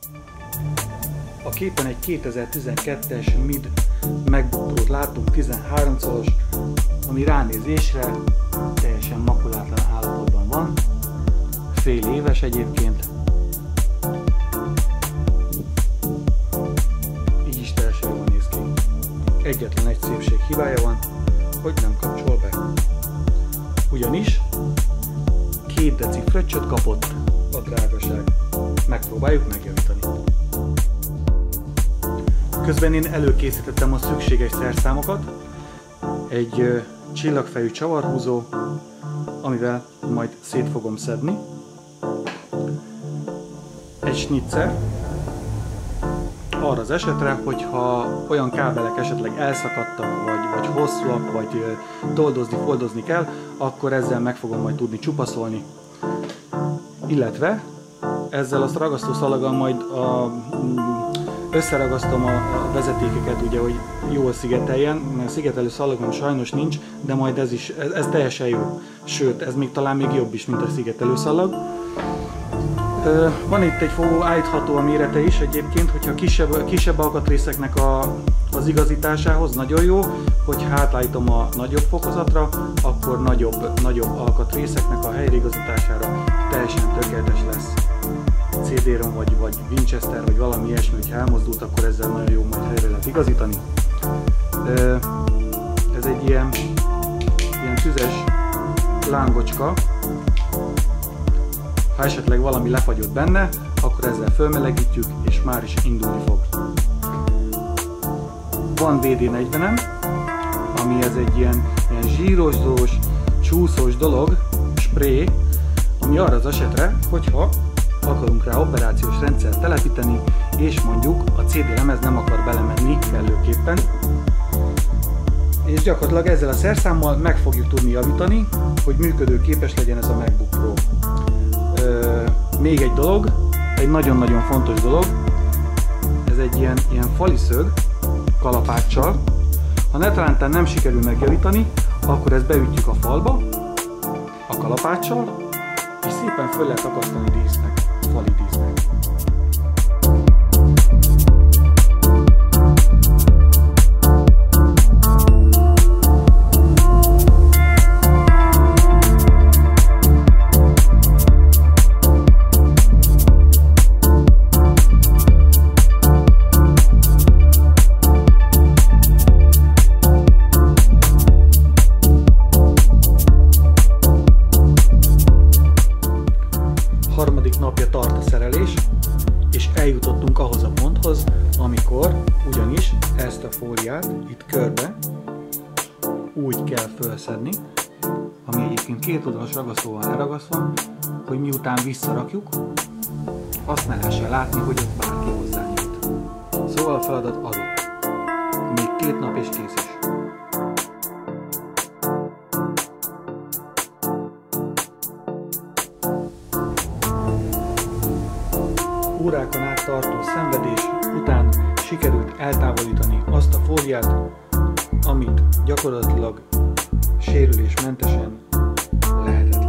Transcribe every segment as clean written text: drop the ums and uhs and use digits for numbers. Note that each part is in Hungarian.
A képen egy 2012-es MID MacBook Pro-t látunk 13-szoros, ami ránézésre teljesen makulátlan állapotban van. Fél éves egyébként. Így is teljesen jól néz ki. Egyetlen egy szépség hibája van, hogy nem kapcsol be. Ugyanis 2 deci fröccsöt kapott a drágaság. Megpróbáljuk megjavítani. Közben én előkészítettem a szükséges szerszámokat. Egy csillagfejű csavarhúzó, amivel majd szét fogom szedni. Egy snitzer, arra az esetre, hogyha olyan kábelek esetleg elszakadtak, vagy hosszúak, vagy toldozni-foldozni kell, akkor ezzel meg fogom majd tudni csupaszolni. Illetve ezzel a ragasztószalaggal majd összeragasztom a vezetékeket, ugye, hogy jól szigeteljen, mert szigetelő szalagom sajnos nincs, de majd ez teljesen jó. Sőt, ez még talán még jobb is, mint a szigetelő szalag. Van itt egy fogó állítható a mérete is egyébként, hogyha kisebb alkatrészeknek az igazításához nagyon jó, hogy átállítom a nagyobb fokozatra, akkor nagyobb alkatrészeknek a helyreigazítására teljesen tökéletes lesz. CD-ROM vagy Winchester, vagy valami ilyesmi, hogyha elmozdult, akkor ezzel nagyon jó majd helyre lehet igazítani. Ez egy ilyen tüzes lángocska. Ha esetleg valami lefagyott benne, akkor ezzel fölmelegítjük, és már is indulni fog. Van WD-40-em, ami ez egy ilyen zsírosdós, csúszós dolog, spray, ami arra az esetre, hogyha akarunk rá operációs rendszert telepíteni, és mondjuk a CD lemez nem akar belemenni kellőképpen. És gyakorlatilag ezzel a szerszámmal meg fogjuk tudni javítani, hogy működőképes legyen ez a MacBook Pro. Még egy dolog, egy nagyon-nagyon fontos dolog, ez egy ilyen faliszög kalapáccsal. Ha netán nem sikerül megjavítani, akkor ezt beütjük a falba a kalapáccsal, és szépen föl lehet akasztani dísznek, fali dísznek. Harmadik napja tart a szerelés, és eljutottunk ahhoz a ponthoz, amikor ugyanis ezt a fóliát itt körbe úgy kell felszedni, ami egyébként két oldalas ragasztóval leragasztva, hogy miután visszarakjuk, azt ne lehessen látni, hogy ott bárki hozzányújt. Szóval a feladat adott. Még 2 nap és kész is. Órákon át tartó szenvedés után sikerült eltávolítani azt a fóliát, amit gyakorlatilag sérülésmentesen lehetetlen.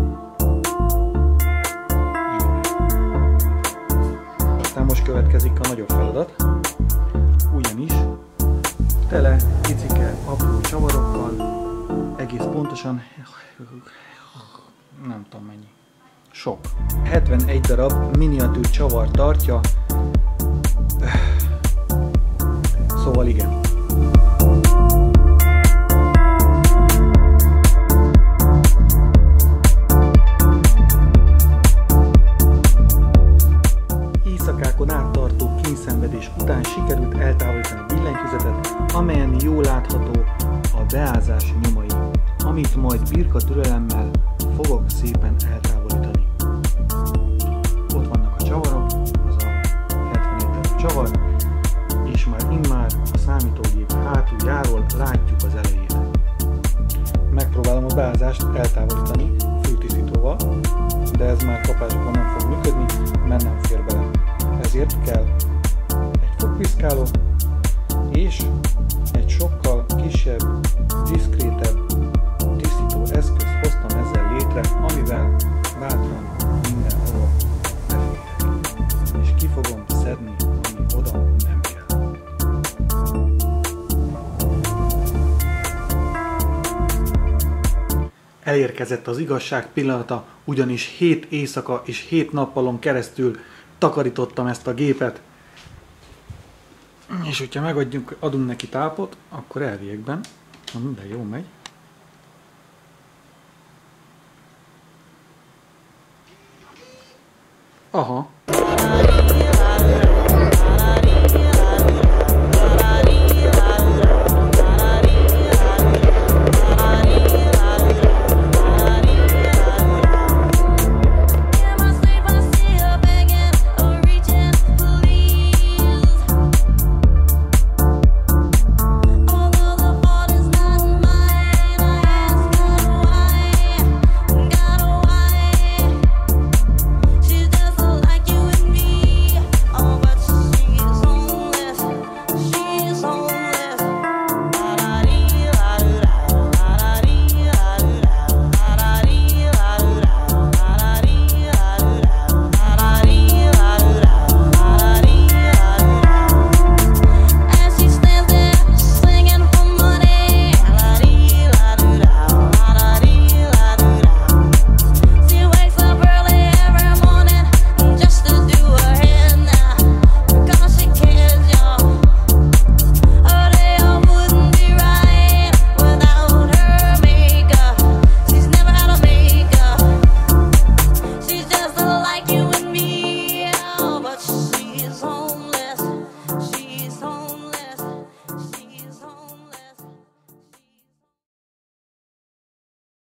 Aztán most következik a nagyobb feladat, ugyanis tele picike apró csavarokkal, egész pontosan nem tudom mennyi. Sok. 71 darab miniatűr csavar tartja. Szóval igen. Éjszakákon áttartó kényszenvedés után sikerült eltávolítani a billentyűzetet, amelyen jól látható a beázás nyomai, amit majd birka türelemmel fogok szépen eltávolítani. Ott vannak a csavarok, az a 71 csavar, és már immár a számítógép hátuljáról látjuk az elejét. Megpróbálom a beázást eltávolítani fültisztítóval, de ez már kapásban nem fog működni, mert nem fér bele. Ezért kell egy fogpiszkáló és egy sokkal kisebb, diszkrétebb tisztító eszközt hoztam ezzel létre, amivel bátran mindenhol beférhet. És ki fogom elérkezett az igazság pillanata, ugyanis 7 éjszaka és 7 nappalon keresztül takarítottam ezt a gépet. És hogyha adunk neki tápot, akkor elviekben, de jó megy. Aha,